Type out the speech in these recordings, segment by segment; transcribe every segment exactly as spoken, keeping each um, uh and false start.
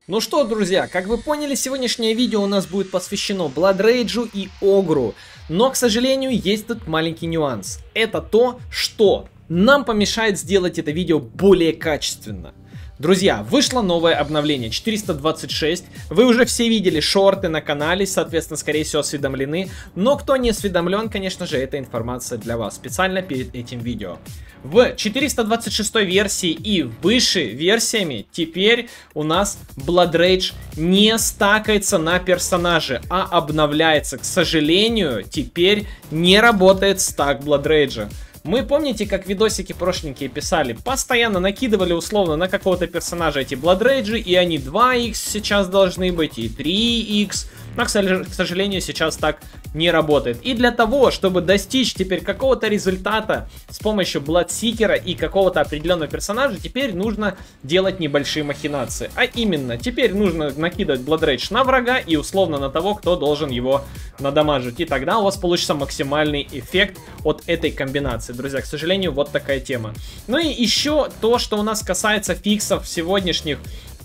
Ну что, друзья, как вы поняли, сегодняшнее видео у нас будет посвящено Бладрейджу и Огру. Но, к сожалению, есть тут маленький нюанс. Это то, что нам помешает сделать это видео более качественно. Друзья, вышло новое обновление четыреста двадцать шесть, вы уже все видели шорты на канале, соответственно, скорее всего, осведомлены, но кто не осведомлен, конечно же, эта информация для вас, специально перед этим видео. В четыреста двадцать шестой версии и выше версиями теперь у нас Бладрейдж не стакается на персонаже, а обновляется. К сожалению, теперь не работает стак Бладрейджа. Мы, помните, как видосики прошленькие писали, постоянно накидывали условно на какого-то персонажа эти Бладрейджи, и они два икс сейчас должны быть, и три икс, но, к сожалению, сейчас так не работает. И для того, чтобы достичь теперь какого-то результата с помощью Бладсикера и какого-то определенного персонажа, теперь нужно делать небольшие махинации. А именно, теперь нужно накидывать Бладрейдж на врага и условно на того, кто должен его надамажить. И тогда у вас получится максимальный эффект от этой комбинации. Друзья, к сожалению, вот такая тема. Ну и еще то, что у нас касается фиксов сегодняшних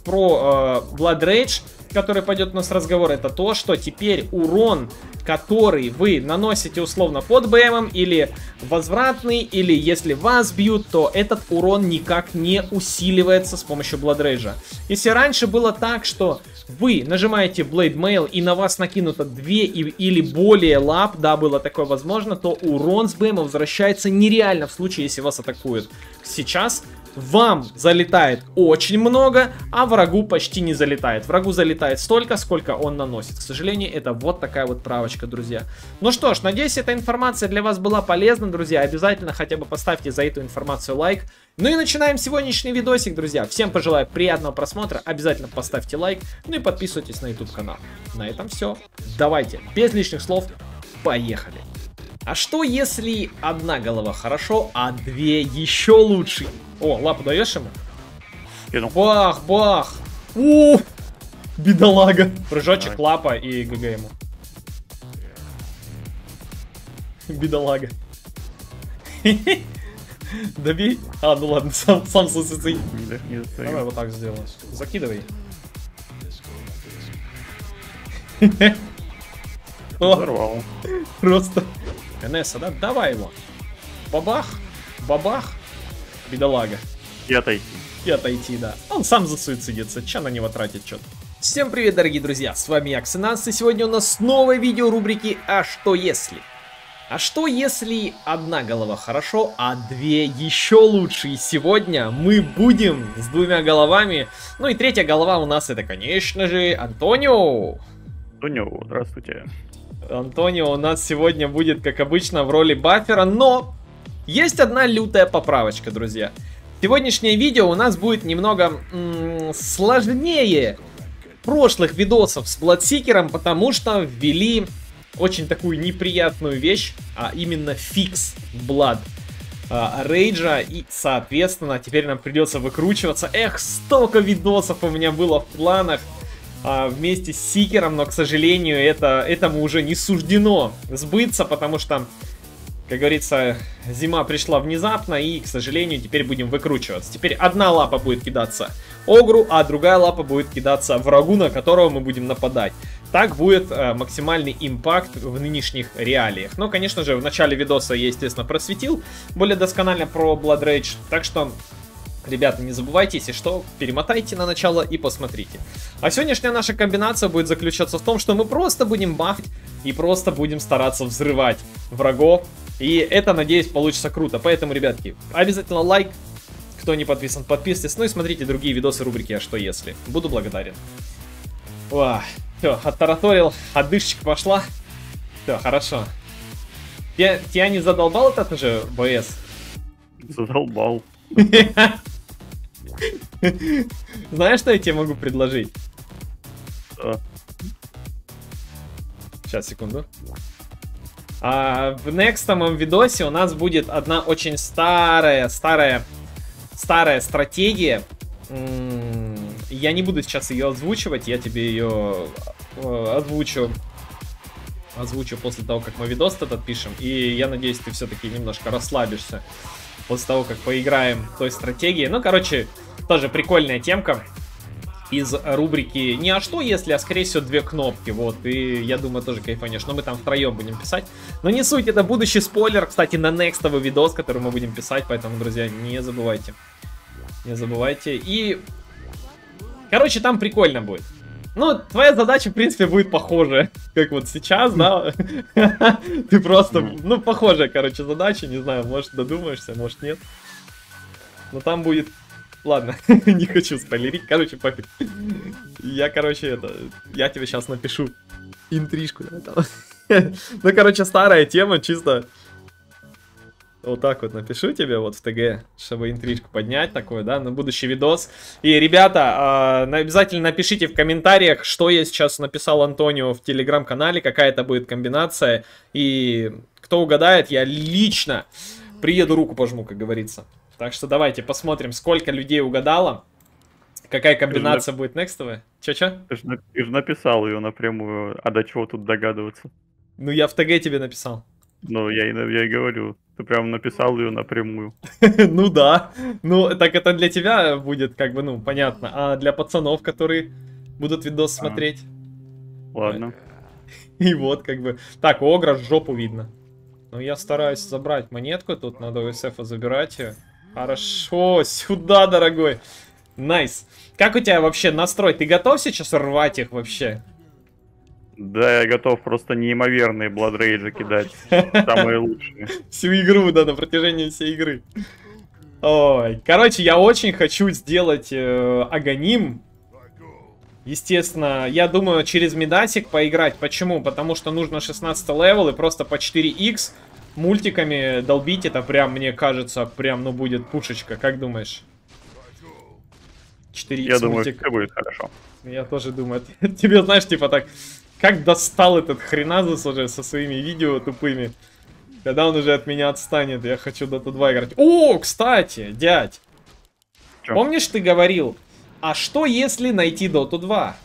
про э, Бладрейдж, который пойдет у нас разговор, это то, что теперь урон, который вы наносите условно под БМом, или возвратный, или если вас бьют, то этот урон никак не усиливается с помощью Бладрейджа. Если раньше было так, что вы нажимаете Blade Mail и на вас накинуто две или более лап, да, было такое возможно, то урон с БМа возвращается нереально в случае, если вас атакуют. Сейчас вам залетает очень много, а врагу почти не залетает. Врагу залетает столько, сколько он наносит. К сожалению, это вот такая вот правочка, друзья. Ну что ж, надеюсь, эта информация для вас была полезна, друзья. Обязательно хотя бы поставьте за эту информацию лайк. Ну и начинаем сегодняшний видосик, друзья. Всем пожелаю приятного просмотра. Обязательно поставьте лайк. Ну и подписывайтесь на YouTube канал. На этом все. Давайте, без лишних слов, поехали. А что если одна голова хорошо, а две еще лучше? О, лапу даешь ему? Кину. Бах, бах. О, бедолага. Прыжочек, лапа и ГГ ему. Бедолага. Добей. А, ну ладно, сам, сам сосыцей. Давай вот так сделаем. Закидывай. Взорвал. Просто. Энесса, да? Давай его. Бабах. Бабах. Бедолага. И отойти. И отойти, да. Он сам засуицидится. Че на него тратить что-то? Всем привет, дорогие друзья. С вами я, Ксенанс. И сегодня у нас новое видео рубрики «А что если?». А что если одна голова хорошо, а две еще лучше? И сегодня мы будем с двумя головами. Ну и третья голова у нас это, конечно же, Антонио. Антонио, здравствуйте. Антонио у нас сегодня будет, как обычно, в роли баффера, но есть одна лютая поправочка, друзья. Сегодняшнее видео у нас будет немного м-м, сложнее прошлых видосов с Бладсикером, потому что ввели очень такую неприятную вещь, а именно фикс Блад Рейджа, и, соответственно, теперь нам придется выкручиваться. Эх, столько видосов у меня было в планах а, вместе с Сикером, но, к сожалению, это, этому уже не суждено сбыться, потому что, как говорится, зима пришла внезапно, и, к сожалению, теперь будем выкручиваться. Теперь одна лапа будет кидаться Огру, а другая лапа будет кидаться врагу, на которого мы будем нападать. Так будет э, максимальный импакт в нынешних реалиях. Но, конечно же, в начале видоса я, естественно, просветил более досконально про Бладрейдж, так что... Ребята, не забывайте, если что, перемотайте на начало и посмотрите. А сегодняшняя наша комбинация будет заключаться в том, что мы просто будем бафать и просто будем стараться взрывать врагов. И это, надеюсь, получится круто. Поэтому, ребятки, обязательно лайк. Кто не подписан, подписывайтесь. Ну и смотрите другие видосы рубрики «А что если?». Буду благодарен. Все, оттараторил, отдышечка пошла. Все, хорошо. Тебя, тебя не задолбал этот же БС? Задолбал. Знаешь, что я тебе могу предложить? Что? Сейчас, секунду. А, в некстовом видосе у нас будет одна очень старая, старая, старая стратегия. Я не буду сейчас ее озвучивать, я тебе ее озвучу. Озвучу после того, как мы видос этот пишем. И я надеюсь, ты все-таки немножко расслабишься после того, как поиграем той стратегии. Ну, короче, тоже прикольная темка. из рубрики не «А что если?», а скорее всего две кнопки, вот, и я думаю тоже кайфанешь, но мы там втроем будем писать. Но не суть, это будущий спойлер, кстати, на некстовый видос, который мы будем писать, поэтому, друзья, не забывайте. Не забывайте. И, короче, там прикольно будет. Ну, твоя задача, в принципе, будет похожая, как вот сейчас, да? Ты просто, ну, похожая, короче, задача, не знаю, может додумаешься, может нет. Но там будет... Ладно, не хочу спойлерить, короче, пофиг. Я, короче, это... Я тебе сейчас напишу интрижку. Ну, короче, старая тема, чисто... Вот так вот напишу тебе вот в ТГ, чтобы интрижку поднять такой, да, на будущий видос. И, ребята, э, обязательно напишите в комментариях, что я сейчас написал Антонио в телеграм-канале, какая это будет комбинация. И кто угадает, я лично приеду, руку пожму, как говорится. Так что давайте посмотрим, сколько людей угадало, какая комбинация будет некстовая. Чё-чё? Ты же написал ее напрямую, а до чего тут догадываться? Ну, я в ТГ тебе написал. Ну, я и, я и говорю, ты прям написал ее напрямую. Ну да, ну так это для тебя будет как бы, ну, понятно, а для пацанов, которые будут видос смотреть. Ладно. И вот как бы, так, у Огра жопу видно. Ну я стараюсь забрать монетку, тут надо у эс эфа забирать ее. Хорошо, сюда, дорогой. Найс. Как у тебя вообще настрой, ты готов сейчас рвать их вообще? Да, я готов просто неимоверные Blood Rage кидать. Самые лучшие. Всю игру, да, на протяжении всей игры. Ой, короче, я очень хочу сделать э, Аганим. Естественно, я думаю, через Медасик поиграть. Почему? Потому что нужно шестнадцатый левел и просто по четыре икс мультиками долбить. Это прям, мне кажется, прям, ну, будет пушечка. Как думаешь? четыре икс Я думаю, мультик. все будет хорошо. Я тоже думаю. Тебе, знаешь, типа так... Как достал этот хреназус уже со своими видео тупыми. Когда он уже от меня отстанет, я хочу доту два играть. О, кстати, дядь. Чё? Помнишь, ты говорил, а что если найти доту два?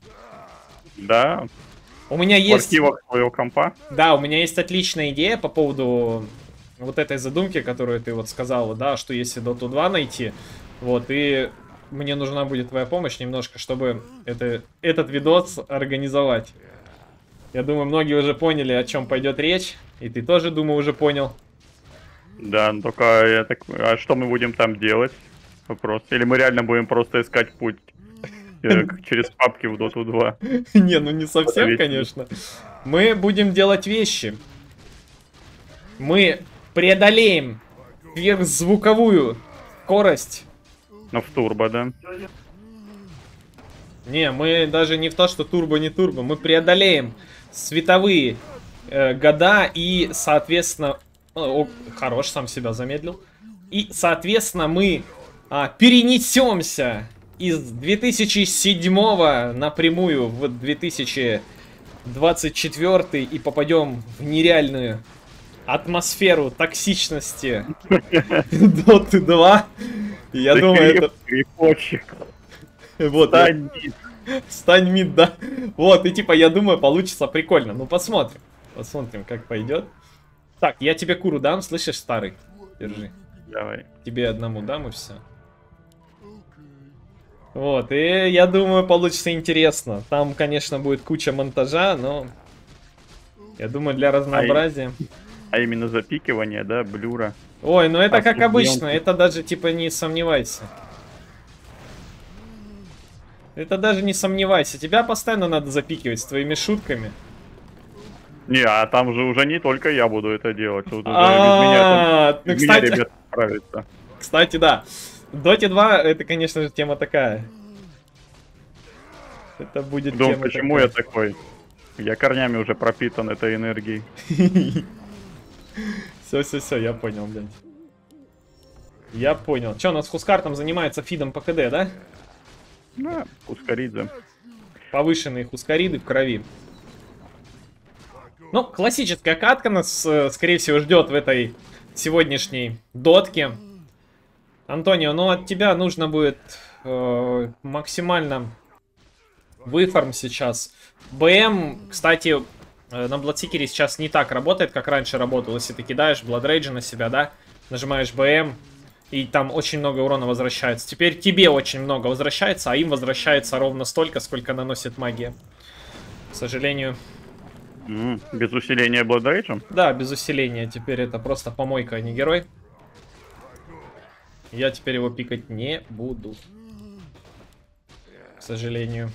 Да. У меня есть... В архивах своего компа? Да, у меня есть отличная идея по поводу вот этой задумки, которую ты вот сказала, да, что если доту два найти, вот, и мне нужна будет твоя помощь немножко, чтобы это, этот видос организовать. Я думаю, многие уже поняли, о чем пойдет речь. И ты тоже, думаю, уже понял. Да, только я так... А что мы будем там делать? Вопрос. Или мы реально будем просто искать путь через папки в доту два? Не, ну не совсем, конечно. Мы будем делать вещи. Мы преодолеем сверхзвуковую скорость. Ну, в турбо, да? Не, мы даже не в то, что турбо, не турбо. Мы преодолеем световые э, года и, соответственно... О, хорош, сам себя замедлил. И, соответственно, мы а, перенесемся из две тысячи седьмого напрямую в две тысячи двадцать четвёртый и попадем в нереальную атмосферу токсичности доты два. Я думаю, это... Вот, Стань мид. Стань мид, да. Вот, и типа, я думаю, получится прикольно. Ну, посмотрим. Посмотрим, как пойдет. Так, я тебе куру дам, слышишь, старый? Держи. Давай. Тебе одному дам и все. Вот, и я думаю, получится интересно. Там, конечно, будет куча монтажа, но... Я думаю, для разнообразия. А, а именно запикивание, да, блюра. Ой, ну это а как обычно, это даже, типа, не сомневайся. Это даже не сомневайся, тебя постоянно надо запикивать с твоими шутками. Не, а там же уже не только я буду это делать. Тут уже без меня, без меня ребята справятся. Кстати, да. Доте два, это, конечно же, тема такая. Это будет Думаю, тема почему такая. я такой? Я корнями уже пропитан этой энергией. Все-все-все, я понял, блядь. Я понял. Че, у нас Хускар там занимается фидом по КД, да? Да, Хускаридзе. Повышенные Хускариды в крови. Ну, классическая катка нас, скорее всего, ждет в этой сегодняшней дотке. Антонио, ну от тебя нужно будет э, максимально выфарм сейчас. БМ, кстати, э, на Бладсикере сейчас не так работает, как раньше работал. Если ты кидаешь Blood Rage на себя, да, нажимаешь БМ, И там очень много урона возвращается. Теперь тебе очень много возвращается, а им возвращается ровно столько, сколько наносит магия. К сожалению. Mm, без усиления Blood Rage? Да, без усиления. Теперь это просто помойка, а не герой. Я теперь его пикать не буду. К сожалению.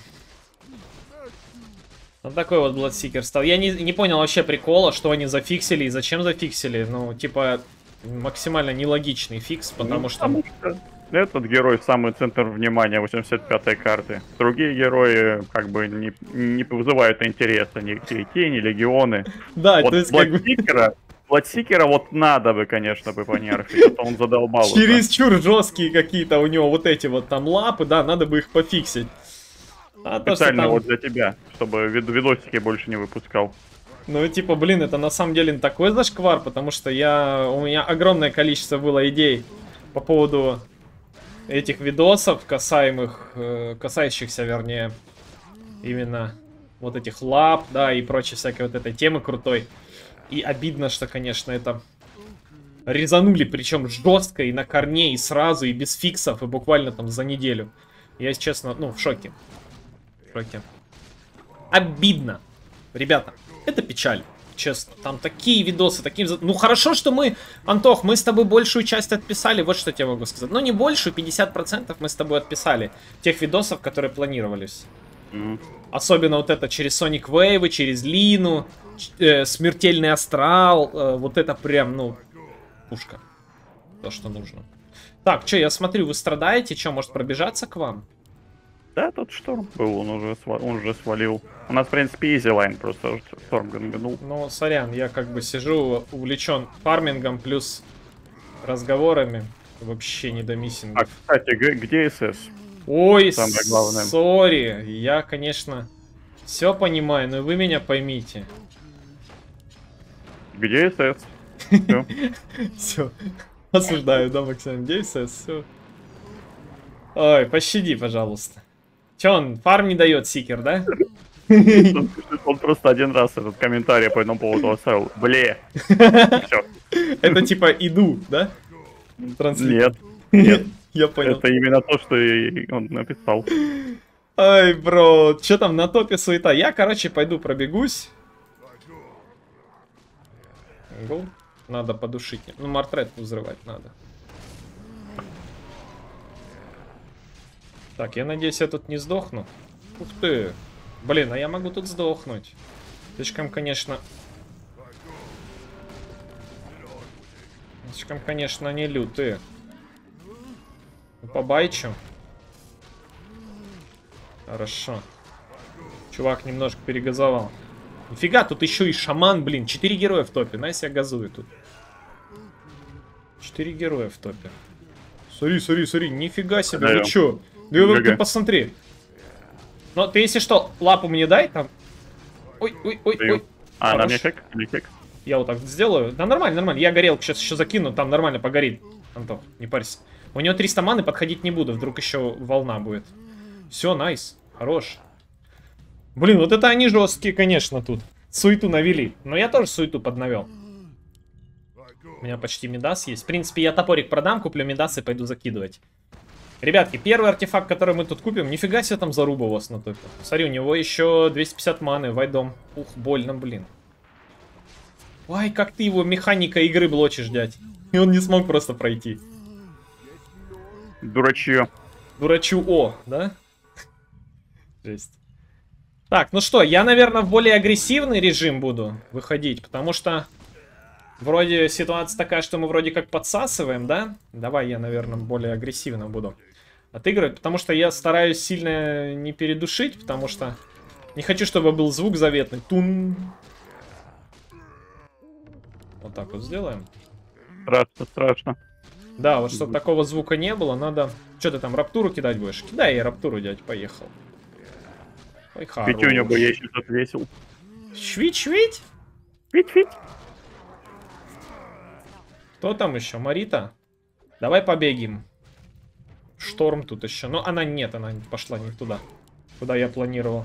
Вот такой вот Bloodseeker стал. Я не, не понял вообще прикола, что они зафиксили и зачем зафиксили. Ну, типа, максимально нелогичный фикс, потому ну, что... Потому что этот герой самый центр внимания восемьдесят пятой карты. Другие герои как бы не, не вызывают интереса. Ни Тени, ни Легионы. Да, вот то есть как бы... Bloodseeker вот надо бы, конечно, бы понерфить, а то он задолбал. Чересчур жесткие какие-то у него вот эти вот там лапы, да, надо бы их пофиксить. А специально то, там... вот для тебя, чтобы вид видосики больше не выпускал. Ну, типа, блин, это на самом деле такой зашквар, потому что я... у меня огромное количество было идей по поводу этих видосов, касаемых, э, касающихся, вернее, именно вот этих лап, да, и прочей всякой вот этой темы крутой. И обидно, что, конечно, это резанули, причем жестко, и на корне, и сразу, и без фиксов, и буквально там за неделю. Я, если честно, ну, в шоке. В шоке. Обидно. Ребята, это печаль, честно. Там такие видосы, такие... Ну, хорошо, что мы, Антох, мы с тобой большую часть отписали, вот что я тебе могу сказать. Ну, не большую, пятьдесят процентов мы с тобой отписали тех видосов, которые планировались. Mm-hmm. Особенно вот это через Sonic Wave, через Лину, э, Смертельный Астрал. Э, вот это прям, ну, пушка. То, что нужно. Так, что, я смотрю, вы страдаете. Что, может пробежаться к вам? Да, тут шторм был, он уже, сва он уже свалил. У нас, в принципе, изи лайн, просто шторм ганганул. Ну, сорян, я как бы сижу увлечен фармингом плюс разговорами. Вообще не до миссингов. А, кстати, где СС? Ой, сори, я, конечно, все понимаю, но вы меня поймите. Где СС? Все. Осуждаю, да, Максим? Где СС? Все. Ой, пощади, пожалуйста. Че, он фарм не дает, Сикер, да? Он просто один раз этот комментарий по этому поводу оставил. Бле. Это типа иду, да? Нет. Нет. Я понял. Это именно то, что он написал. Ай, бро, что там на топе суета? Я, короче, пойду пробегусь. Гол. Надо подушить. Ну, Мортред взрывать надо. Так, я надеюсь, я тут не сдохну. Ух ты. Блин, а я могу тут сдохнуть. Слишком, конечно... Слишком, конечно, не лютые. По байчу. Хорошо. Чувак немножко перегазовал. Нифига, тут еще и шаман, блин. Четыре героя в топе. Найс, я газую тут. Четыре героя в топе. Смотри, смотри, смотри. Нифига себе, да, вы че? Да вы, ты посмотри. Но ты, если что, лапу мне дай там. Ой, ой, ой, ой. А, на мне фиг? Или фиг? Я вот так сделаю. Да нормально, нормально. Я горелку сейчас еще закину, там нормально погорит. Антох, не парься. У него триста маны, подходить не буду. Вдруг еще волна будет. Все, найс. Хорош. Блин, вот это они жесткие, конечно, тут. Суету навели. Но я тоже суету поднавел. У меня почти Мидас есть. В принципе, я топорик продам, куплю Мидас и пойду закидывать. Ребятки, первый артефакт, который мы тут купим. Нифига себе там заруба у вас на топе. Смотри, у него еще двести пятьдесят маны. Вайдом. Ух, больно, блин. Ой, как ты его механика игры блочишь, дядь. И он не смог просто пройти. Дурачье. Дурачу О, да? Жесть. Так, ну что, я, наверное, в более агрессивный режим буду выходить, потому что вроде ситуация такая, что мы вроде как подсасываем, да? Давай я, наверное, более агрессивно буду отыгрывать, потому что я стараюсь сильно не передушить, потому что не хочу, чтобы был звук заветный. Тун. Вот так вот сделаем. Страшно, страшно. Да, вот чтобы такого звука не было, надо... Что ты там, раптуру кидать будешь? Кидай я раптуру, дядь, поехал. Ой, хорош. Петюню бы я еще отвесил. Швить-швить? Швить-швить. Кто там еще? Марита? Давай побегим. Шторм тут еще. Но она нет, она пошла не туда, куда я планировал.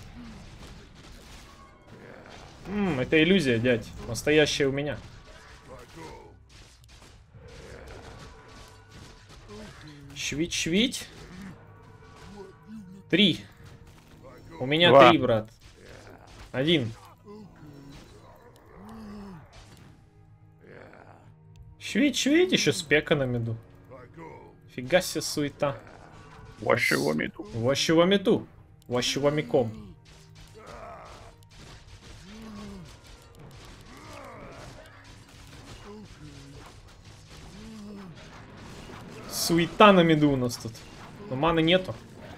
М-м, это иллюзия, дядь. Настоящая у меня. Швить-швить. Три. У меня Два. три, брат. Один. Швить-швить, еще спека на меду. Фига себе суета. Вашего мету. Вашего мету. Вашего миком. Суета на меду у нас тут. Но маны нету.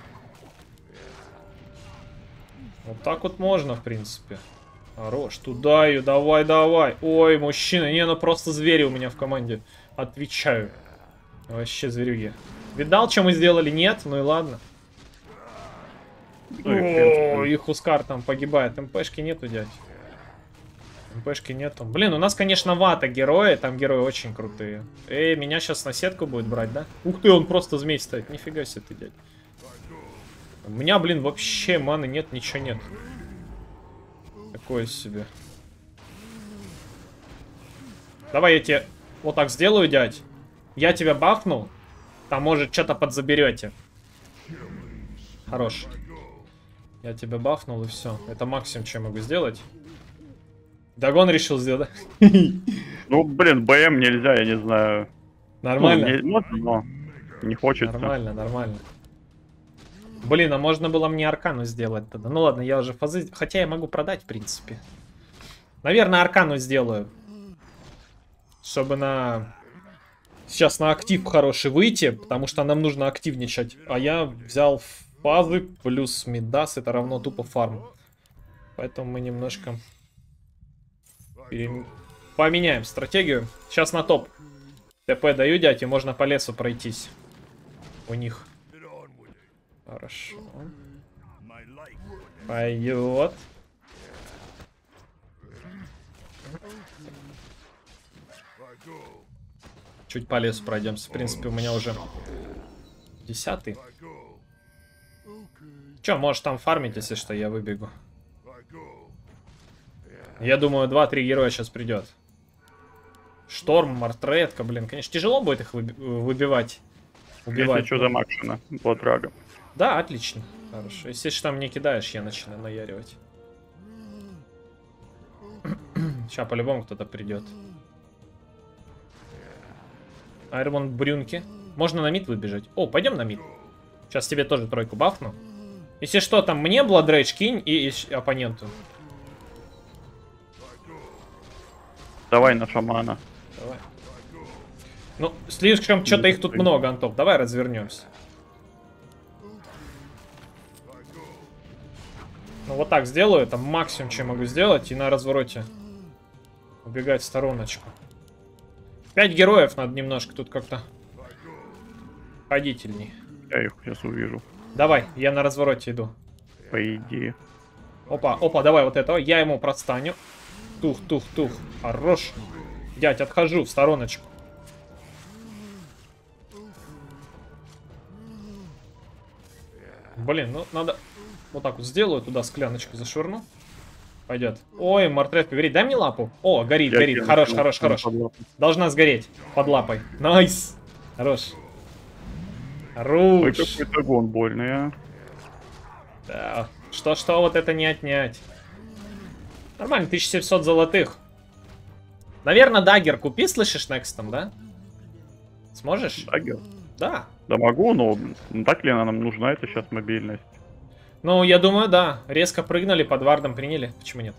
Вот так вот можно, в принципе. Хорош, туда ее, давай, давай. Ой, мужчина, не, ну просто звери у меня в команде. Отвечаю. Вообще зверюги. Видал, что мы сделали? Нет? Ну и ладно. О, и Хускар там погибает. МПшки нету, дядь. МПшки нету. Блин, у нас, конечно, вата герои. Там герои очень крутые. Эй, меня сейчас на сетку будет брать, да? Ух ты, он просто змей стоит. Нифига себе ты, дядь. У меня, блин, вообще маны нет, ничего нет. Такое себе. Давай я тебе вот так сделаю, дядь. Я тебя бафнул. Там, может, что-то подзаберете. Хорош. Я тебя бафнул, и все. Это максимум, что я могу сделать. Дагон решил сделать. Ну, блин, БМ нельзя, я не знаю. Нормально? Ну, не, можно, но не хочется. Нормально, нормально. Блин, а можно было мне аркану сделать тогда. Ну ладно, я уже фазы... Хотя я могу продать, в принципе. Наверное, аркану сделаю. Чтобы на... Сейчас на актив хороший выйти, потому что нам нужно активничать. А я взял фазы плюс мидас, это равно тупо фарм. Поэтому мы немножко... Пере... Поменяем стратегию. Сейчас на топ. ТП даю, дядь, и можно по лесу пройтись. У них. Хорошо. Пойдет. Чуть по лесу пройдемся. В принципе, у меня уже десятый. Че, можешь там фармить, если что, я выбегу. Я думаю, два-три героя сейчас придет. Шторм, Мартретка, блин, конечно, тяжело будет их выби выбивать. Убивать. Если что, за Макшина, Бладрага. Да, отлично. Хорошо. Если что мне кидаешь, я начинаю наяривать. Сейчас по-любому кто-то придет. Айрмон Брюнки. Можно на мид выбежать. О, пойдем на мид. Сейчас тебе тоже тройку бафну. Если что, там мне Бладрейдж кинь и, и оппоненту. Давай на шамана. Давай. Ну, слишком что-то их тут много, Антоп. Давай развернемся. Ну, вот так сделаю. Это максимум, что я могу сделать. И на развороте убегать в стороночку. Пять героев надо немножко тут как-то ходительней. Я их сейчас увижу. Давай, я на развороте иду. По идее. Опа, опа, давай вот этого. Я ему простаню. Тух, тух, тух. Хорош. Дядь, отхожу в стороночку. Блин, ну надо... Вот так вот сделаю, туда скляночку зашвырну. Пойдет. Ой, Мартретка горит. Дай мне лапу. О, горит, Я горит. кину, Хорош, кину, хорош, кину хорош. под лапу. Должна сгореть под лапой. Найс. Хорош. Ой, Хорош. какой дагон больный, а. Да. Что-что, вот это не отнять. Нормально, тысяча семьсот золотых. Наверное, даггер купи, слышишь, некстом, да? Сможешь? Даггер? Да. Да могу, но так ли она нам нужна, это сейчас мобильность? Ну, я думаю, да. Резко прыгнули, под вардом приняли. Почему нет?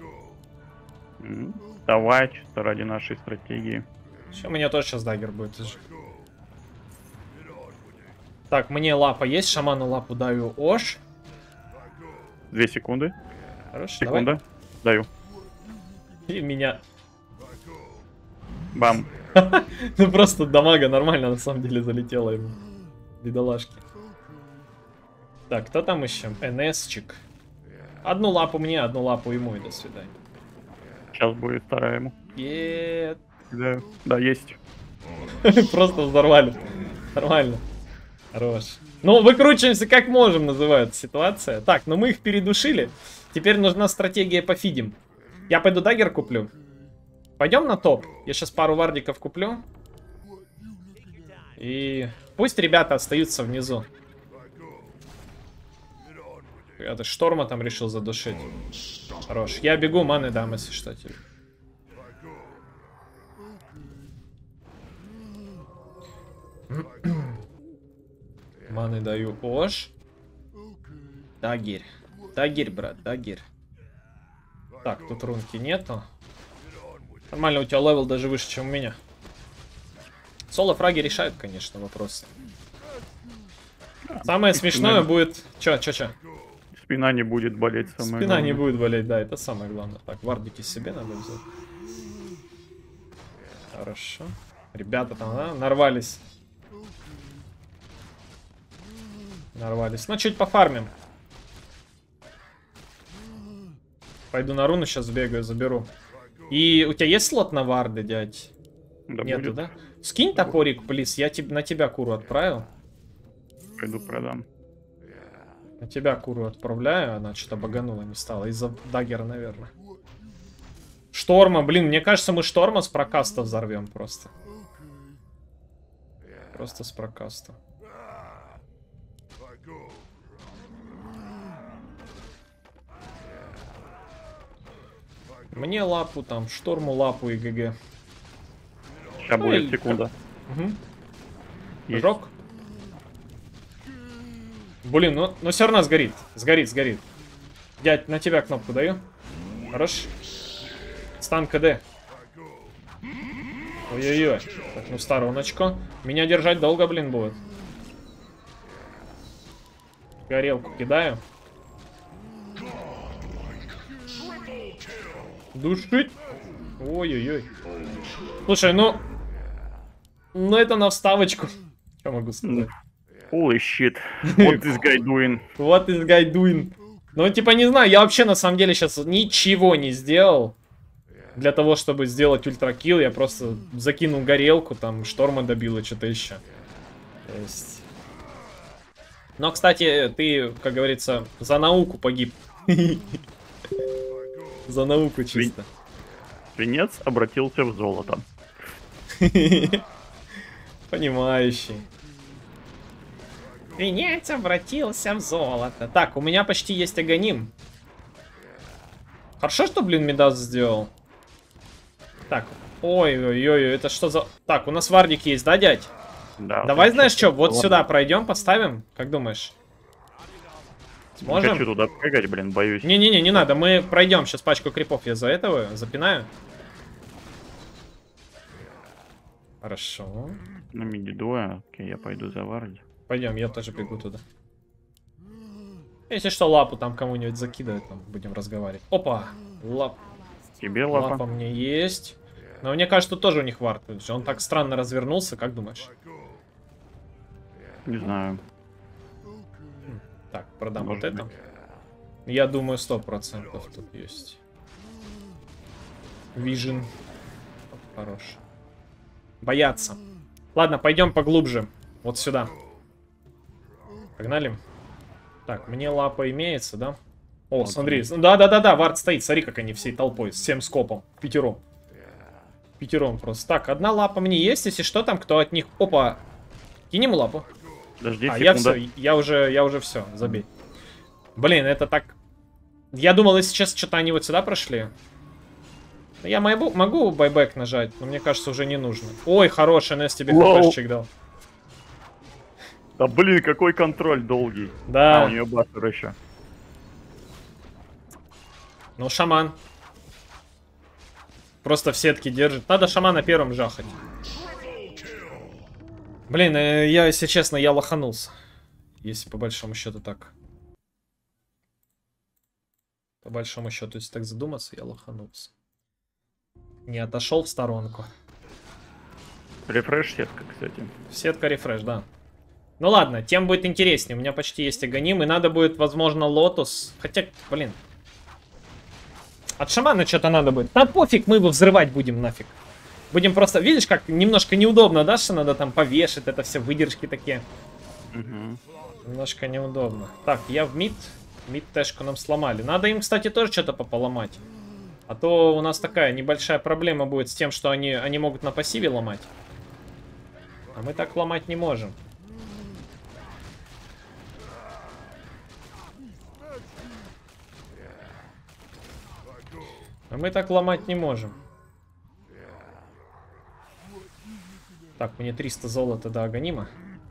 М, Давай, чисто ради нашей стратегии. Еще у меня тоже сейчас даггер будет. Так, мне лапа есть, шаману лапу даю. Ош. Две секунды. Хорош, Секунда. Даю. давай. И меня... Бам. Ну просто дамага нормально на самом деле залетела ему. Бедолашки. Так, кто там еще? эн-эс-чик. Одну лапу мне, одну лапу ему и до свидания. Сейчас будет вторая ему. Нет. Да, да, есть. Просто взорвали. Нормально. Хорош. Ну, выкручиваемся как можем, называется ситуация. Так, ну мы их передушили. Теперь нужна стратегия по фидим. Я пойду даггер куплю. Пойдем на топ. Я сейчас пару вардиков куплю. И пусть ребята остаются внизу. Я-то шторма там решил задушить. Хорош. Я бегу, маны дам, если что. Тебе. Маны даю. Ош. Дагерь. Дагерь, брат, дагерь. Так, тут рунки нету. Нормально, у тебя левел даже выше, чем у меня. Соло-фраги решают, конечно, вопросы. Самое смешное будет... Чё, чё, чё? Спина не будет болеть. Спина главное. Не будет болеть, да, это самое главное. Так, вардики себе надо взять. Хорошо. Ребята там, да, нарвались. Нарвались. Ну, чуть пофармим. Пойду на руну сейчас бегаю, заберу. И у тебя есть слот на варды, дядь? Да нету, будет. Да? Скинь топорик, плиз, я тебе, на тебя куру отправил. Пойду продам. На тебя куру отправляю, она что-то баганула не стала. Из-за даггера, наверное. Шторма, блин, мне кажется, мы шторма с прокаста взорвем просто. Просто с прокаста. Мне лапу там, шторму лапу и ГГ. Сейчас ну, будет, секунда. Угу. Жок. Блин, ну, ну все равно сгорит. Сгорит, сгорит. Дядь, на тебя кнопку даю. Хорош. Стан КД. Ой-ой-ой. Так, ну стороночку. Меня держать долго, блин, будет. Горелку кидаю. Душить. Ой-ой-ой. Слушай, ну... Ну это на вставочку. Что могу сказать? Holy shit. What this guy doing? What this guy doing? Ну, типа, не знаю, я вообще на самом деле сейчас ничего не сделал. Для того, чтобы сделать ультракилл, я просто закинул горелку, там, шторма добил и что-то еще. То есть... Но, кстати, ты, как говорится, за науку погиб. За науку чисто. Свинец обратился в золото. Понимающий. Свинец обратился в золото. Так, у меня почти есть агоним. Хорошо, что, блин, Мидас сделал. Так, ой-ой-ой, это что за... Так, у нас вардик есть, да, дядь? Да. Давай, знаешь что, вот ладно. Сюда пройдем, поставим. Как думаешь? Сможем? Не хочу туда прыгать, блин, боюсь. Не-не-не, не надо, мы пройдем сейчас пачку крипов, я за этого запинаю. Хорошо. На миди двое, окей, я пойду за варди. Пойдем, я тоже бегу туда. Если что, лапу там кому-нибудь закидывать, там будем разговаривать. Опа! Лап. Тебе лапа. Лапа мне есть. Но мне кажется, тут тоже у них вард. Он так странно развернулся, как думаешь? Не знаю. Так, продам Может вот это. быть. Я думаю, сто процентов тут есть. Vision. Хорош. Бояться. Ладно, пойдем поглубже. Вот сюда. Погнали. Так, мне лапа имеется, да? О, вот смотри. Да-да-да-да, вард стоит. Смотри, как они всей толпой. С всем скопом. Пятером. Пятером просто. Так, одна лапа мне есть. Если что, там кто от них... Опа. Кинь ему лапу. Подожди, а, секунда. я все. Я уже, я уже все. Забей. Блин, это так... Я думал, если сейчас что-то они вот сюда прошли. Я могу, могу байбек нажать, но мне кажется, уже не нужно. Ой, хороший, Нес тебе хпшечек дал. Да блин, какой контроль долгий. Да. А, у нее бастер еще. Ну, шаман. Просто в сетке держит. Надо шамана первым жахать. Блин, я, если честно, я лоханулся. Если по большому счету так. По большому счету, если так задуматься, я лоханулся. Не отошел в сторонку. Рефреш сетка, кстати. Сетка рефреш, да. Ну ладно, тем будет интереснее. У меня почти есть агоним. И надо будет, возможно, лотус. Хотя, блин. От шамана что-то надо будет. Да пофиг, мы его взрывать будем нафиг. Будем просто... Видишь, как немножко неудобно, да, что надо там повешать. Это все выдержки такие. Угу. Немножко неудобно. Так, я в мид. Мид-тэшку нам сломали. Надо им, кстати, тоже что-то пополомать. А то у нас такая небольшая проблема будет с тем, что они, они могут на пассиве ломать. А мы так ломать не можем. А мы так ломать не можем. Так, мне триста золота до Аганима.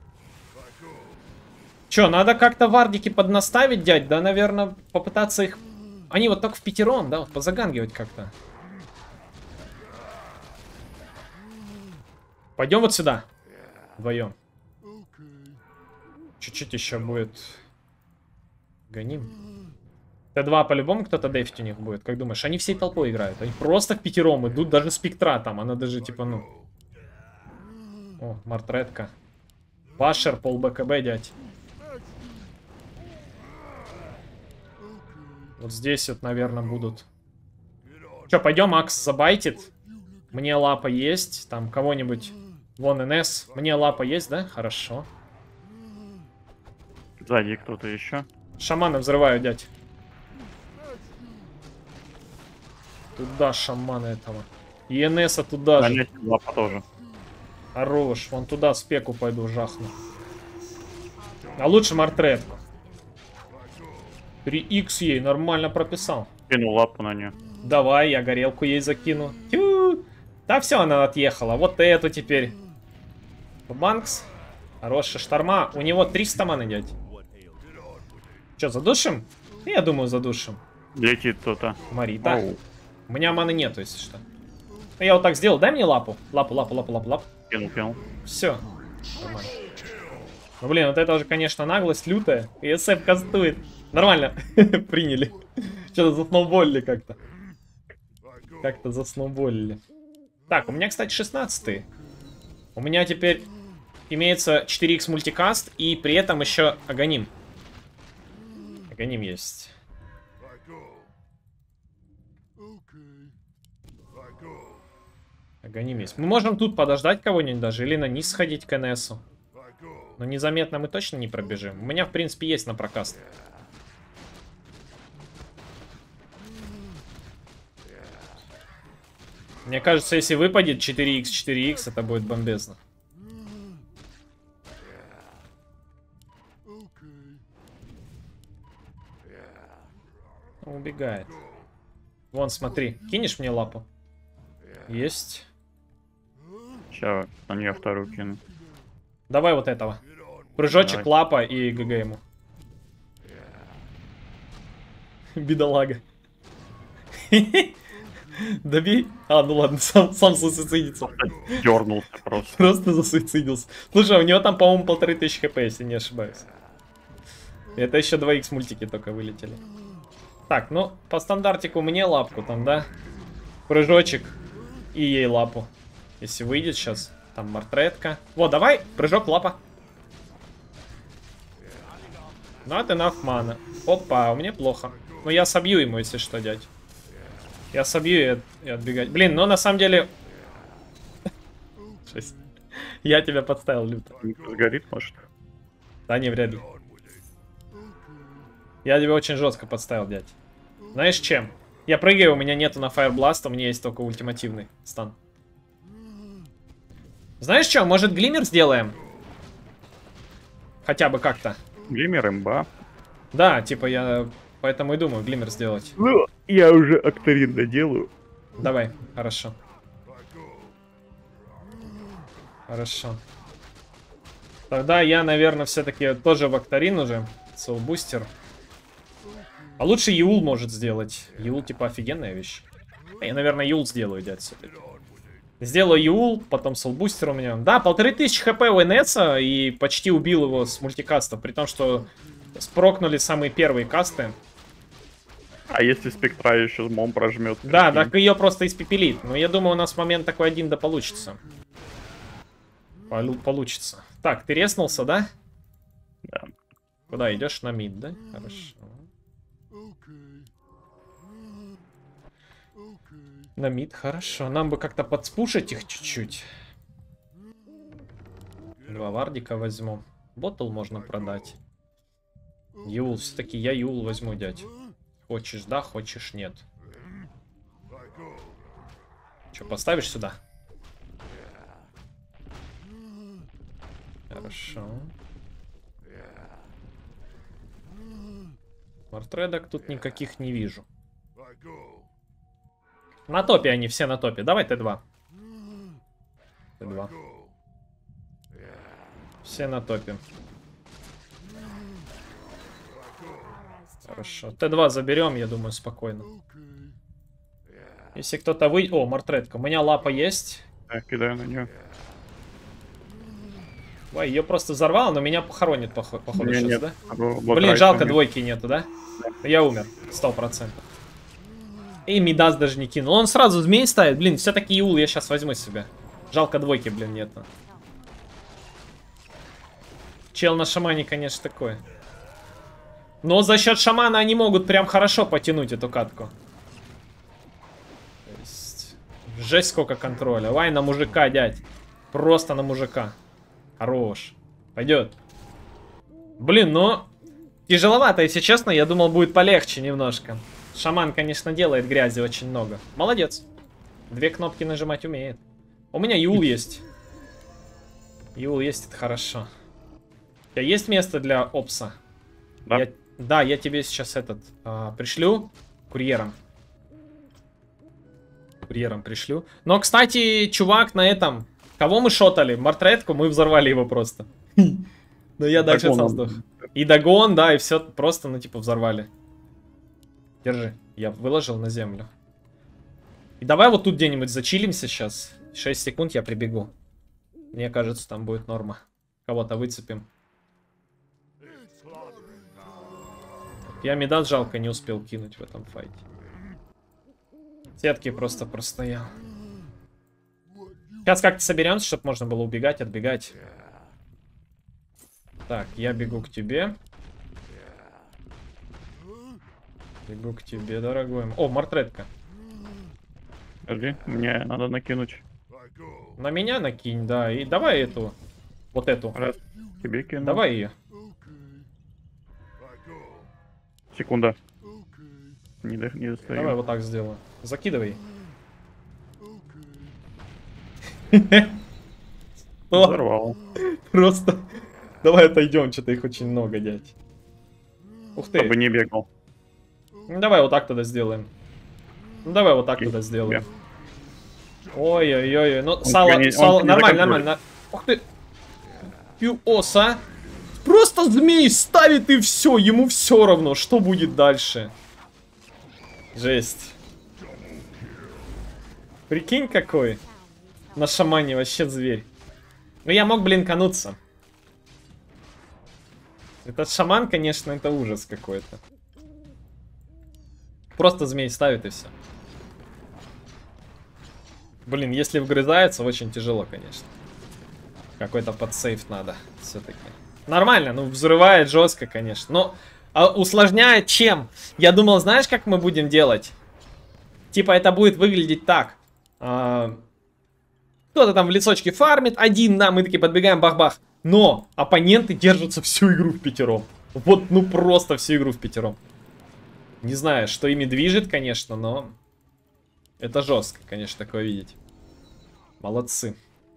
Че, надо как-то вардики поднаставить, дядь? Да, наверное, попытаться их... Они вот только в пятером, да, вот позагангивать как-то. Пойдем вот сюда. Вдвоем. Чуть-чуть еще будет. Гоним. Т два по-любому кто-то дефить у них будет. Как думаешь, они всей толпой играют? Они просто в пятером идут, даже спектра там. Она даже типа, ну... О, мартретка. Пашер, пол БКБ, дядь. Вот здесь вот, наверное, будут. Че, пойдем, Макс забайтит. Мне лапа есть. Там кого-нибудь... Вон НС. Мне лапа есть, да? Хорошо. Сзади кто-то еще. Шамана взрываю, дядь. Туда шамана этого. И НСа туда да, же. нет, лапа тоже. Хорош. Вон туда спеку пойду жахну. А лучше мартретку. три икс ей нормально прописал. Кинул лапу на нее. Давай, я горелку ей закину. Тю! Да все, она отъехала. Вот эту теперь. Банкс. Хорошая шторма. У него триста маны, дядь. Че, задушим? Я думаю, задушим. Летит кто-то. Марита. Оу. У меня маны нету, если что. Я вот так сделал. Дай мне лапу. Лапу, лапу, лапу, лапу, лапу. Кинул, кинул. Все. Нормально. Ну, блин, вот это уже, конечно, наглость лютая. И эс эф кастует. Нормально. Приняли. Что-то засноуболили как-то. Как-то засноуболили. Так, у меня, кстати, шестнадцатый. У меня теперь имеется четыре икс мультикаст. И при этом еще Аганим. Аганим есть. Аганим есть. Мы можем тут подождать кого-нибудь даже. Или на низ сходить к НСу. Но незаметно мы точно не пробежим. У меня, в принципе, есть на прокаст. Мне кажется, если выпадет четыре икс, четыре икс, это будет бомбезно. Убегает. Вон, смотри. Кинешь мне лапу? Есть. Сейчас на нее вторую кину. Давай вот этого. Прыжочек, Давай. лапа и ГГ ему. Бедолага. Добей. А, ну ладно, сам, сам засуицидится. Дернулся просто. Просто засуицидился. Слушай, у него там, по-моему, полторы тысячи хп, если не ошибаюсь. Это еще два икс мультики только вылетели. Так, ну, по стандартику мне лапку там, да? Прыжочек и ей лапу. Если выйдет сейчас, там мартретка. Вот, давай, прыжок, лапа. Not enough mana. Опа, у меня плохо. Ну, я собью ему, если что, дядь. Я собью и, и отбегать. Блин, но на самом деле... Я тебя подставил, люто. Сгорит, может? Да не, вряд ли. Я тебя очень жестко подставил, дядь. Знаешь чем? Я прыгаю, у меня нету на Fire Blast, у меня есть только ультимативный стан. Знаешь что, может глиммер сделаем? Хотя бы как-то. Глиммер имба. Да, типа я поэтому и думаю глиммер сделать. Ну, я уже Акторин доделаю. Давай, хорошо. Хорошо. Тогда я, наверное, все-таки тоже в Акторин уже. Соулбустер. А лучше Юл может сделать. Юл, типа, офигенная вещь. Я, наверное, Юл сделаю, дядь, все-таки. Сделаю Юл, потом Soulbooster у меня. Да, полторы тысячи хп у НСа и почти убил его с мультикаста. При том, что спрокнули самые первые касты. А если спектра еще мом прожмет? Да, так ее просто испепелит. Но я думаю, у нас момент такой один да получится. Полу получится. Так, ты резнулся, да? Да. Куда идешь? На мид, да? Хорошо. На мид, хорошо. Нам бы как-то подспушить их чуть-чуть. Два вардика возьму. Ботл можно продать. Юл, все-таки я Юл возьму, дядь. Хочешь, да, хочешь, нет. Че, поставишь сюда? Хорошо. Мортредок тут никаких не вижу. На топе они, все на топе. Давай Т два. Т два. Все на топе. Хорошо. Т два заберем, я думаю, спокойно. Если кто-то вы... О, Мортредка. У меня лапа есть. Я кидаю на нее. Ой, ее просто взорвало, но меня похоронит, походу, походу Не, сейчас, нет. да? Блок Блин, райса жалко, нет. двойки нету, да? Я умер, сто процентов. И Мидас даже не кинул. Он сразу змей ставит. Блин, все-таки Иул я сейчас возьму себе. Жалко, двойки, блин, нет. Чел на шамане, конечно, такой. Но за счет шамана они могут прям хорошо потянуть эту катку. То есть... Жесть сколько контроля. Вай на мужика, дядь. Просто на мужика. Хорош. Пойдет. Блин, ну... Тяжеловато, если честно. Я думал, будет полегче немножко. Шаман, конечно, делает грязи очень много. Молодец. Две кнопки нажимать умеет. У меня Юл есть. Юл есть, это хорошо. У тебя есть место для опса? Да. Я... Да, я тебе сейчас этот а, пришлю. Курьером. Курьером пришлю. Но, кстати, чувак на этом... Кого мы шотали? Мортредку, мы взорвали его просто. Но я дальше сам сдох. И догон, да, и все просто, ну, типа, взорвали. Держи. Я выложил на землю. И давай вот тут где-нибудь зачилимся сейчас. шесть секунд, я прибегу. Мне кажется, там будет норма. Кого-то выцепим. Я Мидас жалко не успел кинуть в этом файте. Сетки просто простоял. Сейчас как-то соберемся, чтобы можно было убегать, отбегать. Так, я бегу к тебе. Бегу к тебе, дорогой. О, Мортредка. Подожди, мне надо накинуть. На меня накинь, да. И давай эту. Вот эту. Раз, тебе кину. Давай ее. Секунда. Не, до, не достаю. Давай вот так сделаю. Закидывай. Взорвал. Просто. Давай отойдем, что-то их очень много, дядь. Ух ты. Чтобы не бегал. Ну, давай вот так тогда сделаем. Ну давай вот так тогда сделаем. Ой-ой-ой. Ну, сало, не, сало, не нормально, нормально. Ух ты. Пьюоса. Просто змей ставит и все. Ему все равно, что будет дальше. Жесть. Прикинь какой. На шамане вообще зверь. Ну я мог, блин, кануться. Этот шаман, конечно, это ужас какой-то. Просто змей ставит и все. Блин, если вгрызается, очень тяжело, конечно. Какой-то подсейв надо все-таки. Нормально, ну взрывает жестко, конечно. Но а усложняет чем? Я думал, знаешь, как мы будем делать? Типа это будет выглядеть так. А... Кто-то там в лесочке фармит, один, да, мы такие подбегаем, бах-бах. Но оппоненты держатся всю игру в пятером. Вот, ну просто всю игру в пятером. Не знаю, что ими движет, конечно, но... Это жестко, конечно, такое видеть. Молодцы.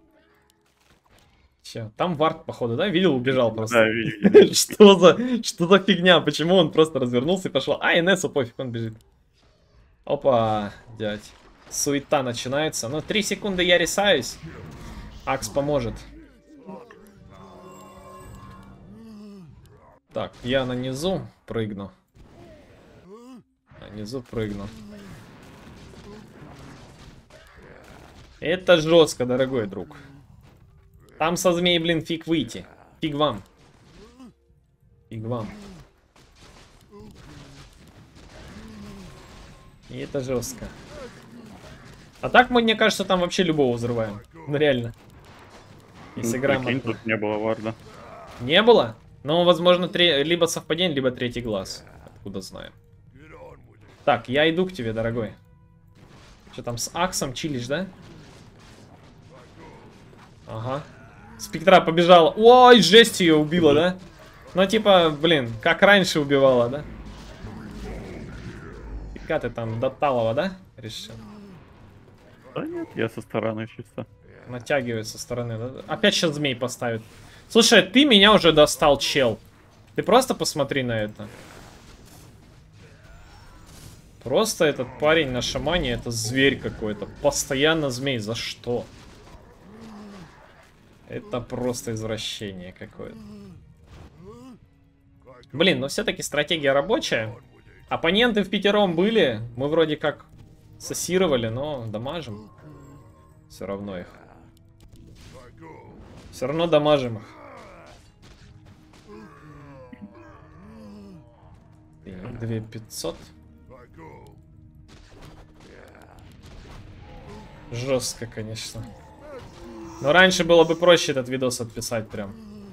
Че, там вард, походу, да? Видел, убежал просто. Да, видел. Что за, что за фигня? Почему он просто развернулся и пошел? А, Инессу пофиг, он бежит. Опа, дядь. Суета начинается. Ну, три секунды я рисаюсь. Акс поможет. Так, я на низу прыгну. На низу прыгну. Это жестко, дорогой друг. Там со змей, блин, фиг выйти. Фиг вам. Фиг вам. И это жестко. А так, мы, мне кажется, там вообще любого взрываем. Ну, реально. Если грамотно. Тут не было варда. Не было? Ну, возможно, три... либо совпадение, либо третий глаз. Откуда знаем. Так, я иду к тебе, дорогой. Что там, с Аксом чилишь, да? Ага. Спектра побежала. Ой, жесть, ее убила, да? Ну, типа, блин, как раньше убивала, да? Фига ты там, до Талова, да? Решил. Да нет, я со стороны чисто. Натягивает со стороны, да? Опять сейчас змей поставит. Слушай, ты меня уже достал, чел. Ты просто посмотри на это. Просто этот парень на шамане, это зверь какой-то. Постоянно змей. За что? Это просто извращение какое-то. Блин, но все-таки стратегия рабочая. Оппоненты в пятером были. Мы вроде как сассировали, но дамажим. Все равно их. Все равно дамажим их. две тысячи пятьсот. Жестко, конечно. Но раньше было бы проще этот видос отписать прям.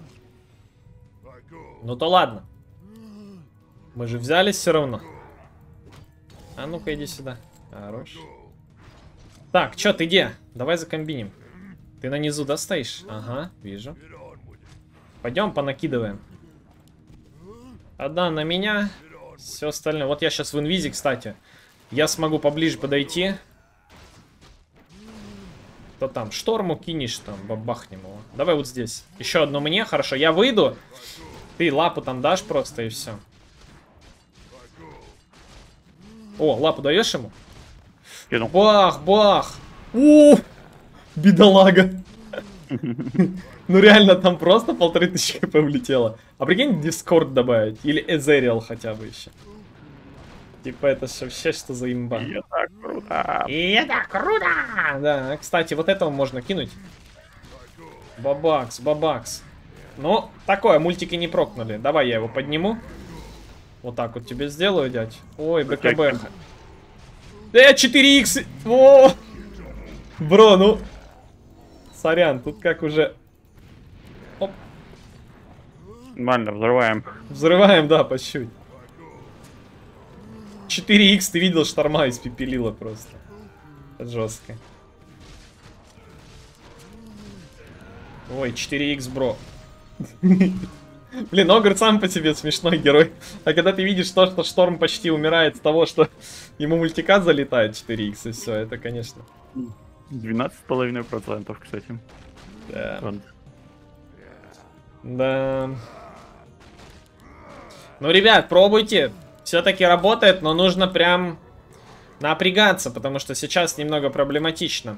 Ну то ладно. Мы же взялись все равно. А ну-ка иди сюда. Хорош. Так, чё, ты где? Давай закомбиним. Ты на низу, да, стоишь? Ага, вижу. Пойдем понакидываем. Одна на меня. Все остальное. Вот я сейчас в инвизе, кстати. Я смогу поближе подойти. Кто там? Шторму кинешь там, бабахнем его. Давай вот здесь. Еще одно мне, хорошо. Я выйду. Ты лапу там дашь просто и все. О, лапу даешь ему? Кинул. Бах, бах. У, бедолага. Ну реально, там просто полторы тысячи хп влетело. А прикинь, Дискорд добавить. Или Эзериал хотя бы еще. Типа это вообще что за имба. И это круто. И это круто! Да, кстати, вот этого можно кинуть. Бабакс, бабакс. Ну, такое, мультики не прокнули. Давай я его подниму. Вот так вот тебе сделаю, дядь. Ой, БКБ. Э, четыре икс! О! Бро, ну... Сорян, тут как уже... Оп. Нормально, взрываем. Взрываем, да, по чуть. четыре икс, ты видел, шторма испепелила просто. Это жестко. Ой, четыре икс, бро. Блин, Огр сам по себе смешной герой. А когда ты видишь то, что Шторм почти умирает с того, что ему мультикат залетает четыре икс, и все, это, конечно... двенадцать с половиной процентов, кстати. Да. Он... Да. Ну, ребят, пробуйте. Все-таки работает, но нужно прям напрягаться, потому что сейчас немного проблематично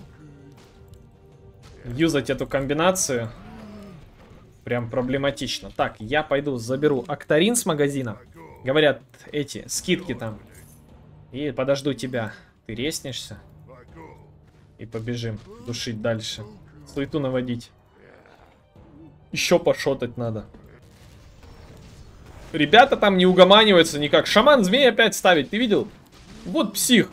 юзать эту комбинацию. Прям проблематично. Так, я пойду заберу Актарин с магазина. Говорят, эти скидки там. И подожду тебя. Ты резнешься. И побежим душить дальше. Суету наводить. Еще пошотать надо. Ребята там не угоманиваются никак. Шаман змей опять ставить, ты видел? Вот псих.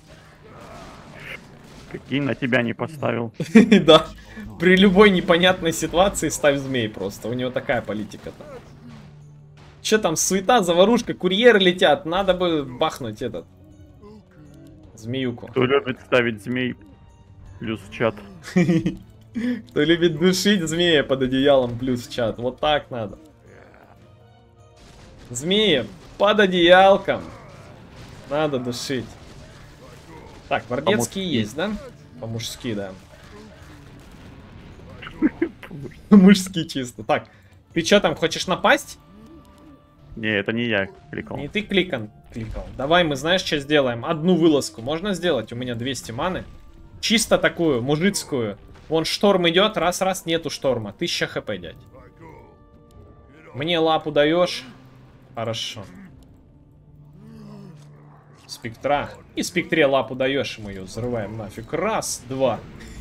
Какие на тебя не поставил. Да. При любой непонятной ситуации ставь змей просто. У него такая политика-то. Че там, суета, заварушка, курьеры летят. Надо бы бахнуть этот. Змеюку. Кто любит ставить змей, плюс чат. Кто любит душить змея под одеялом, плюс чат. Вот так надо. Змеи под одеялком. Надо душить. Так, вардецкие есть, да? По-мужски, да. Мужски чисто. Так, ты что там, хочешь напасть? Не, это не я кликал. Не ты кликан, кликал. Давай мы, знаешь, что сделаем? Одну вылазку можно сделать? У меня двести маны. Чисто такую, мужицкую. Вон шторм идет, раз-раз нету шторма. тысяча хп, дядь. Мне лапу даешь? Хорошо. Спектра. И спектре лапу даешь, мы ее взрываем нафиг. Раз, два.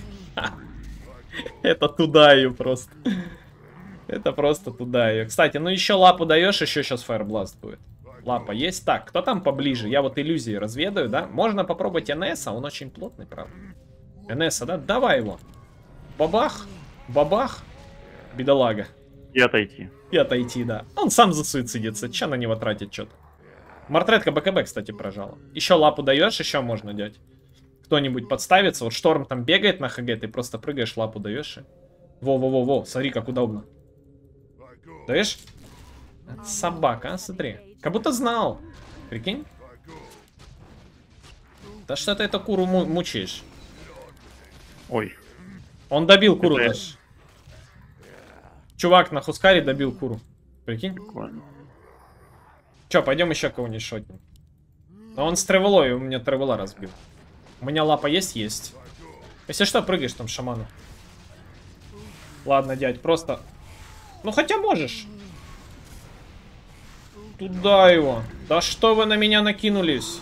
Это туда ее просто. Это просто туда ее. Кстати, ну еще лапу даешь, еще сейчас фаербласт будет. Лапа есть. Так, кто там поближе? Я вот иллюзии разведаю, да? Можно попробовать эн эс, а он очень плотный, правда. эн эс, да? Давай его. Бабах. Бабах. Бедолага. И отойти. И отойти, да. Он сам засуицидится. Че на него тратить что-то? Мартретка БКБ, кстати, прожала. Еще лапу даешь, еще можно дать. Кто-нибудь подставится. Вот шторм там бегает на ХГ, ты просто прыгаешь, лапу даешь. Во-во-во-во, смотри, как удобно. Даешь? Собака, а, смотри. Как будто знал. Прикинь? Да что ты эту куру му мучаешь? Ой. Он добил куру Это... даже. Чувак на Хускаре добил куру. Прикинь? Прикольно. Че, пойдем еще кого-нибудь шотнем. Но он с тревелой, у меня тревела разбил. У меня лапа есть? Есть. Если что, прыгаешь там шаману. Ладно, дядь, просто... Ну, хотя можешь. Туда его. Да что вы на меня накинулись?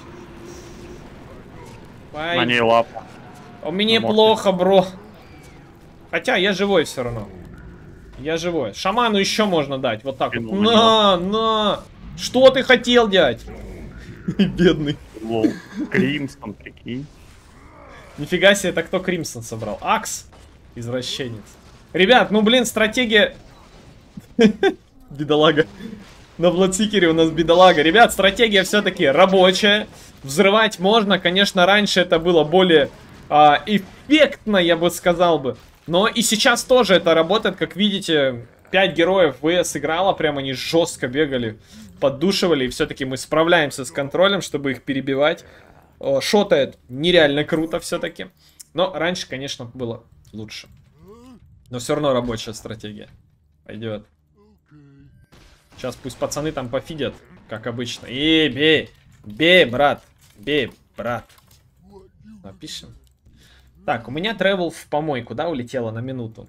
Ай. На ней лапа. У меня Ну, плохо, бро. Хотя я живой все равно. Я живой. Шаману еще можно дать. Вот так вот. На, на. Что ты хотел, дядь? Бедный. Лол. Кримсон, прикинь. Нифига себе, это кто Кримсон собрал? Акс? Извращенец. Ребят, ну блин, стратегия... Бедолага. На Бладсикере у нас бедолага. Ребят, стратегия все-таки рабочая. Взрывать можно. Конечно, раньше это было более а, эффектно, я бы сказал бы. Но и сейчас тоже это работает. Как видите, пять героев ВС играло. Прям они жестко бегали, поддушивали. И все-таки мы справляемся с контролем, чтобы их перебивать. О, шотает нереально круто все-таки. Но раньше, конечно, было лучше. Но все равно рабочая стратегия. Пойдет. Сейчас пусть пацаны там пофидят, как обычно. И бей! Бей, брат! Бей, брат! Напишем. Так, у меня тревел в помойку, да, улетело на минуту.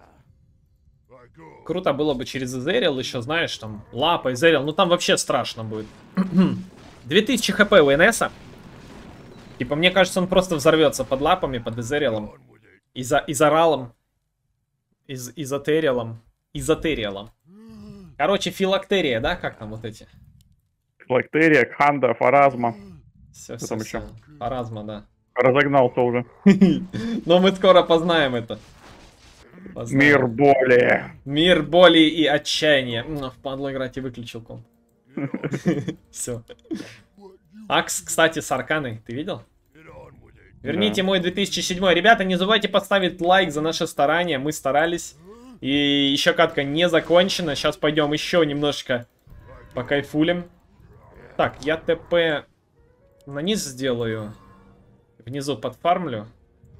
Круто было бы через Эзерил еще, знаешь, там, лапа, Эзерил. Ну там вообще страшно будет. две тысячи хп у НСа. Типа, мне кажется, он просто взорвется под лапами, под Эзерилом. Изо изоралом. Из изотериалом. Изотериалом. Короче, филактерия, да? Как там вот эти? Филактерия, Кханда, Фаразма. Все, Что все, там все. еще? Фаразма, да. Разогнался уже. Но мы скоро познаем это. Познаем. Мир боли. Мир боли и отчаяния. Ну, впадло играть и выключил комп. Все. Акс, кстати, с арканой. Ты видел? Верните мой две тысячи седьмой. Ребята, не забывайте поставить лайк за наше старание. Мы старались. И еще катка не закончена. Сейчас пойдем еще немножко покайфулим. Так, я ТП на низ сделаю. Внизу подфармлю.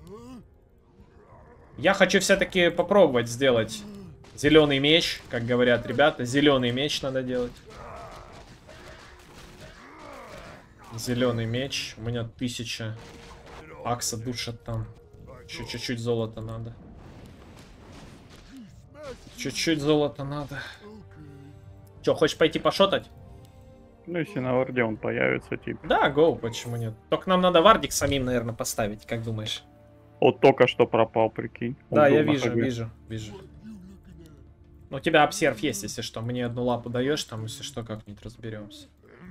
Я хочу все-таки попробовать сделать зеленый меч. Как говорят ребята, зеленый меч надо делать. Зеленый меч. У меня тысяча. Акса душат там. Чуть-чуть золота надо. Чуть-чуть золота надо. Че, хочешь пойти пошотать? Ну, если на варде он появится, типа. Да, гоу, почему нет? Только нам надо вардик самим, наверное, поставить, как думаешь? Вот только что пропал, прикинь. Он Да, был я на вижу, ходу. вижу, вижу. Ну, у тебя обсерв есть, если что. Мне одну лапу даешь, там, если что, как-нибудь разберемся.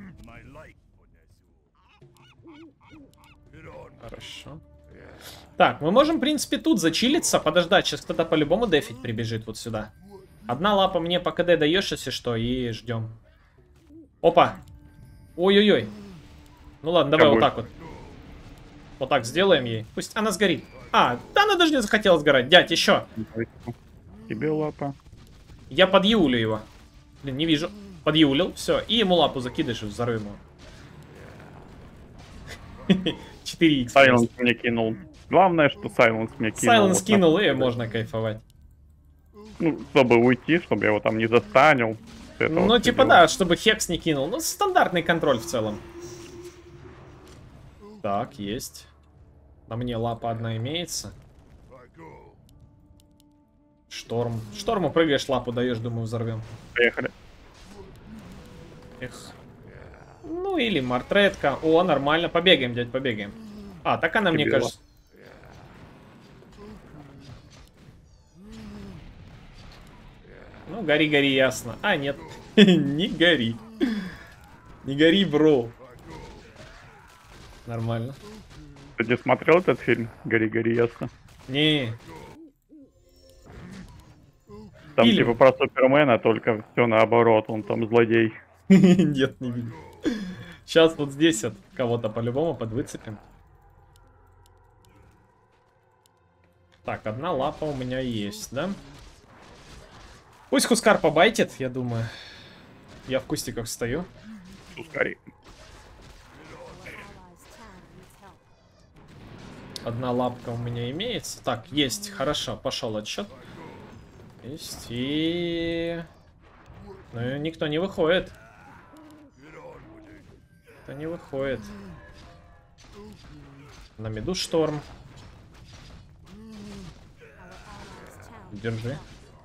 Хорошо. Так, мы можем, в принципе, тут зачилиться, подождать. Сейчас кто-то по-любому дефить прибежит вот сюда. Одна лапа мне по КД даешь, если что, и ждем. Опа! Ой-ой-ой. Ну ладно, давай вот так вот. Вот так сделаем ей. Пусть она сгорит. А, да она даже не захотела сгорать. Дядь, еще. Тебе лапа. Я подъюлю его. Блин, не вижу. Подъюлил, все. И ему лапу закидываешь и взорвем его. четыре икс. Сайленс мне кинул. Главное, что Сайленс мне кинул. Сайленс вот кинул, так. и можно кайфовать. Ну, чтобы уйти, чтобы я его там не застанил. Ну, типа дела. да, чтобы Хекс не кинул. Ну, стандартный контроль в целом. Так, есть. На мне лапа одна имеется. Шторм. Шторму прыгаешь, лапу даешь, думаю, взорвем. Поехали. Эх. Ну, или мартретка. О, нормально. Побегаем, дядь, побегаем. А, так она, мне Тебе кажется... Ну, гори, гори, ясно. А, нет. Не гори. Не гори, бро. Нормально. Ты не смотрел этот фильм? Гори, гори, ясно. Не. Там Фильм. типа про Супермена, только все наоборот, он там злодей. Нет, не видел. Сейчас вот здесь от кого-то по-любому подвыцепим. Так, одна лапа у меня есть, да? Пусть Хускар побайтит, я думаю. Я в кустиках стою. Скорее. Одна лапка у меня имеется. Так, есть, хорошо, пошел отсчет. Есть и... Ну, никто не выходит. Никто не выходит. На миду шторм. Держи.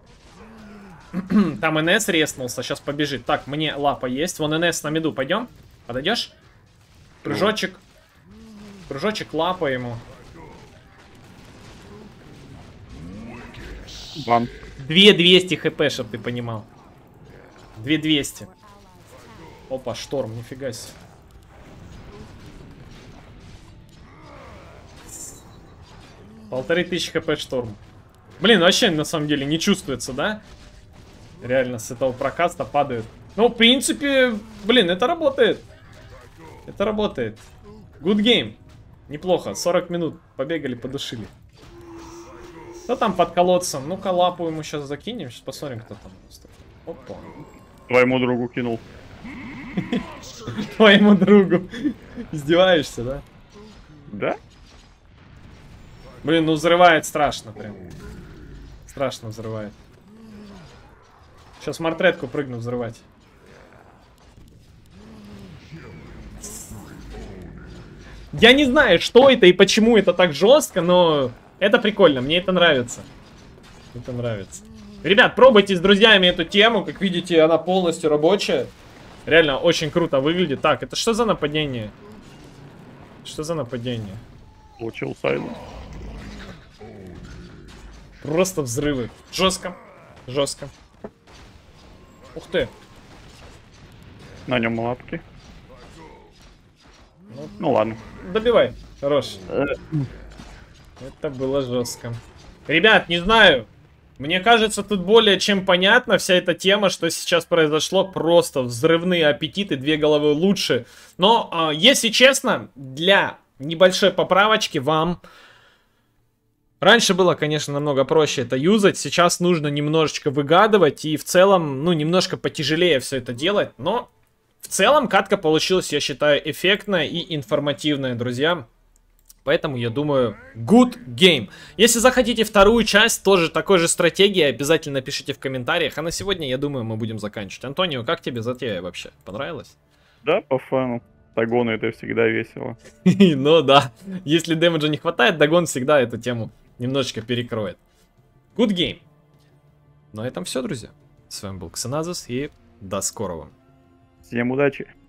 Там эн эс реснулся, сейчас побежит. Так, мне лапа есть. Вон эн эс на миду, пойдем? Подойдешь? Прыжочек. Прыжочек, лапа ему. Ван. две двести хп, чтоб ты понимал. две двести. Опа, шторм, нифига себе. Полторы тысячи хп шторм. Блин, вообще на самом деле не чувствуется, да? Реально с этого прокаста падают. Ну, в принципе, блин, это работает. Это работает. Good game. Неплохо. сорок минут побегали, подушили. Кто там под колодцем? Ну-ка, лапу ему сейчас закинем. Сейчас посмотрим, кто там. Опа. Твоему другу кинул. Твоему другу. Издеваешься, да? Да? Блин, ну взрывает страшно прям. Страшно взрывает. Сейчас мортретку прыгну взрывать. Я не знаю, что это и почему это так жестко, но это прикольно, мне это нравится. Это нравится. Ребят, пробуйте с друзьями эту тему. Как видите, она полностью рабочая. Реально очень круто выглядит. Так, это что за нападение? Что за нападение? Получил сайленс. Просто взрывы. Жестко. Жестко. Ух ты. На нем лапки. Ну, ну ладно. Добивай. Хорош. Это было жестко. Ребят, не знаю. Мне кажется, тут более чем понятна вся эта тема, что сейчас произошло. Просто взрывные аппетиты, две головы лучше. Но, если честно, для небольшой поправочки вам... Раньше было, конечно, намного проще это юзать. Сейчас нужно немножечко выгадывать. И в целом, ну, немножко потяжелее все это делать. Но в целом катка получилась, я считаю, эффектная и информативная, друзья. Поэтому, я думаю, good game. Если захотите вторую часть, тоже такой же стратегии, обязательно пишите в комментариях. А на сегодня, я думаю, мы будем заканчивать. Антонио, как тебе затея вообще? Понравилось? Да, по фану. Догоны это всегда весело. Ну да. Если дэмэджа не хватает, догон всегда эту тему немножечко перекроет. Good game. На этом все, друзья. С вами был Ксеназус и до скорого. Всем удачи.